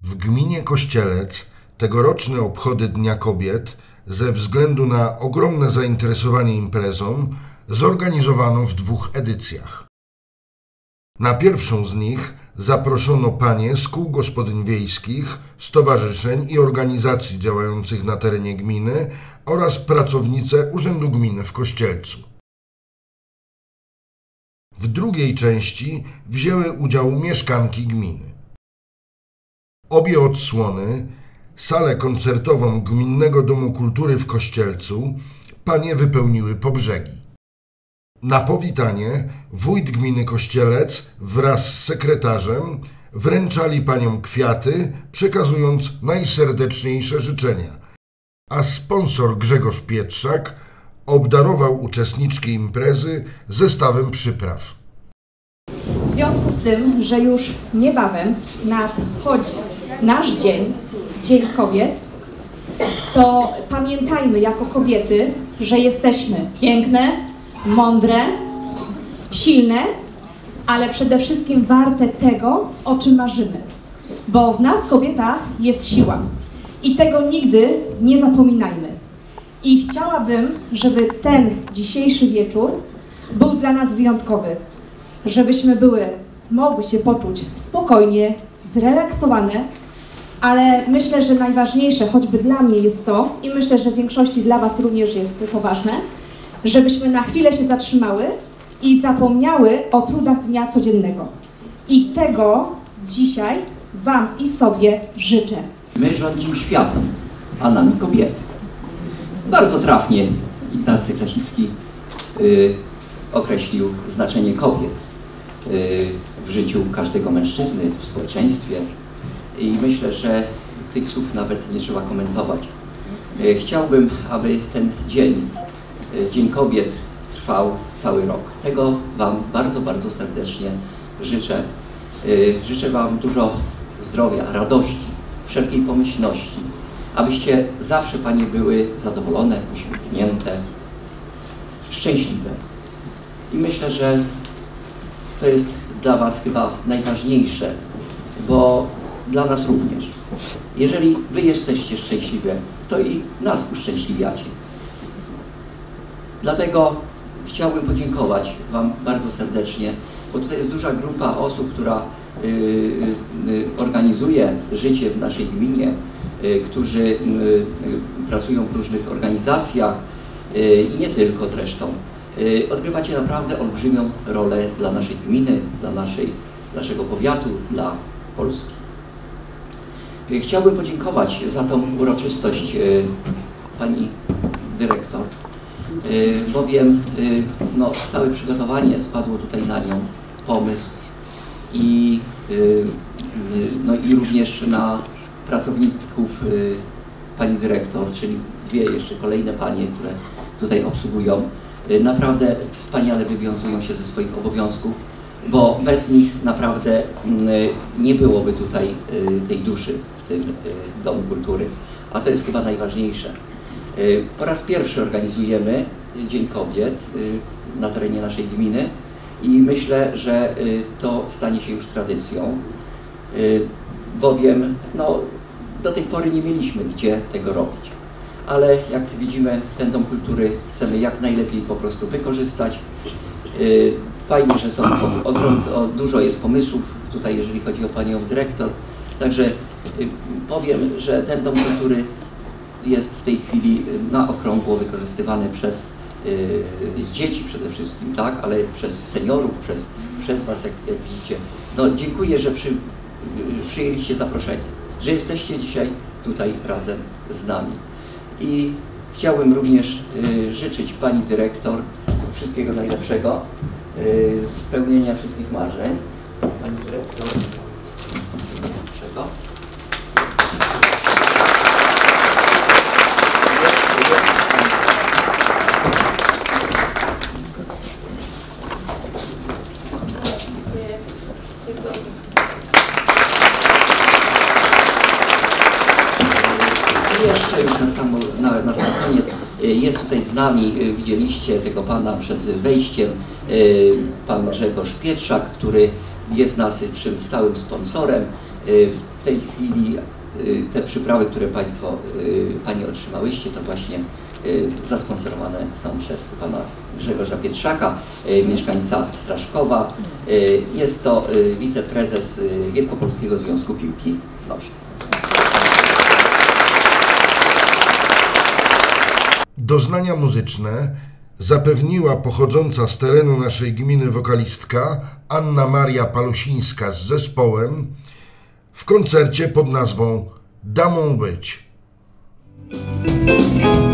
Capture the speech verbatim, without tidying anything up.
W gminie Kościelec tegoroczne obchody Dnia Kobiet ze względu na ogromne zainteresowanie imprezą zorganizowano w dwóch edycjach. Na pierwszą z nich zaproszono panie z kół gospodyń wiejskich, stowarzyszeń i organizacji działających na terenie gminy oraz pracownice Urzędu Gminy w Kościelcu. W drugiej części wzięły udział mieszkanki gminy. Obie odsłony, salę koncertową Gminnego Domu Kultury w Kościelcu, panie wypełniły po brzegi. Na powitanie wójt gminy Kościelec wraz z sekretarzem wręczali paniom kwiaty, przekazując najserdeczniejsze życzenia, a sponsor Grzegorz Pietrzak obdarował uczestniczki imprezy zestawem przypraw. W związku z tym, że już niebawem nadchodzi nasz dzień, Dzień Kobiet, to pamiętajmy jako kobiety, że jesteśmy piękne, mądre, silne, ale przede wszystkim warte tego, o czym marzymy. Bo w nas, kobietach, jest siła i tego nigdy nie zapominajmy. I chciałabym, żeby ten dzisiejszy wieczór był dla nas wyjątkowy, żebyśmy były, mogły się poczuć spokojnie, zrelaksowane, ale myślę, że najważniejsze, choćby dla mnie jest to, i myślę, że w większości dla Was również jest to ważne, żebyśmy na chwilę się zatrzymały i zapomniały o trudach dnia codziennego. I tego dzisiaj Wam i sobie życzę. My rządzimy światem, a nami kobiety. Bardzo trafnie Ignacy Krasicki y, określił znaczenie kobiet y, w życiu każdego mężczyzny, w społeczeństwie. I myślę, że tych słów nawet nie trzeba komentować. Y, chciałbym, aby ten dzień, y, Dzień Kobiet, trwał cały rok. Tego Wam bardzo, bardzo serdecznie życzę. Y, życzę Wam dużo zdrowia, radości, wszelkiej pomyślności, abyście zawsze, panie, były zadowolone, uśmiechnięte, szczęśliwe. I myślę, że to jest dla Was chyba najważniejsze, bo dla nas również. Jeżeli Wy jesteście szczęśliwe, to i nas uszczęśliwiacie. Dlatego chciałbym podziękować Wam bardzo serdecznie, bo tutaj jest duża grupa osób, która y, y, organizuje życie w naszej gminie, y, którzy y, y, pracują w różnych organizacjach y, i nie tylko zresztą. Y, odgrywacie naprawdę olbrzymią rolę dla naszej gminy, dla naszej, naszego powiatu, dla Polski. Y, chciałbym podziękować za tą uroczystość y, pani dyrektor, y, bowiem y, no, całe przygotowanie spadło tutaj na nią, pomysł i, y, y, no, i również na pracowników y, pani dyrektor, czyli dwie jeszcze kolejne panie, które tutaj obsługują. Y, naprawdę wspaniale wywiązują się ze swoich obowiązków, bo bez nich naprawdę y, nie byłoby tutaj y, tej duszy w tym y, Domu Kultury, a to jest chyba najważniejsze. Y, po raz pierwszy organizujemy Dzień Kobiet y, na terenie naszej gminy i myślę, że y, to stanie się już tradycją, y, bowiem no, do tej pory nie mieliśmy gdzie tego robić. Ale jak widzimy, ten Dom Kultury chcemy jak najlepiej po prostu wykorzystać. Y, fajnie, że są o, o, dużo jest pomysłów tutaj, jeżeli chodzi o panią dyrektor. Także y, powiem, że ten Dom Kultury jest w tej chwili na okrągło wykorzystywany przez y, dzieci przede wszystkim, tak, ale przez seniorów, przez, przez Was, jak, jak widzicie. No, dziękuję, że przy, y, przyjęliście zaproszenie, że jesteście dzisiaj tutaj razem z nami. I chciałbym również y, życzyć pani dyrektor wszystkiego najlepszego, y, spełnienia wszystkich marzeń. Pani dyrektor, wszystkiego najlepszego. Jeszcze już na, samo, na, na sam koniec jest tutaj z nami, widzieliście tego pana przed wejściem, pan Grzegorz Pietrzak, który jest naszym stałym sponsorem. W tej chwili te przyprawy, które Państwo, Panie otrzymałyście, to właśnie zasponsorowane są przez Pana Grzegorza Pietrzaka, mieszkańca Straszkowa. Jest to wiceprezes Wielkopolskiego Związku Piłki Nożnej. Doznania muzyczne zapewniła pochodząca z terenu naszej gminy wokalistka Anna Maria Palusińska z zespołem w koncercie pod nazwą Damą być.